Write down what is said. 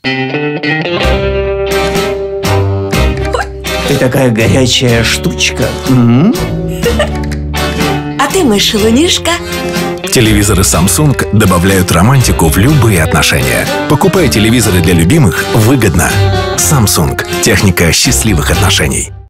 Ты такая горячая штучка. А ты мой шалунишка. Телевизоры Samsung добавляют романтику в любые отношения. Покупай телевизоры для любимых выгодно. Samsung. Техника счастливых отношений.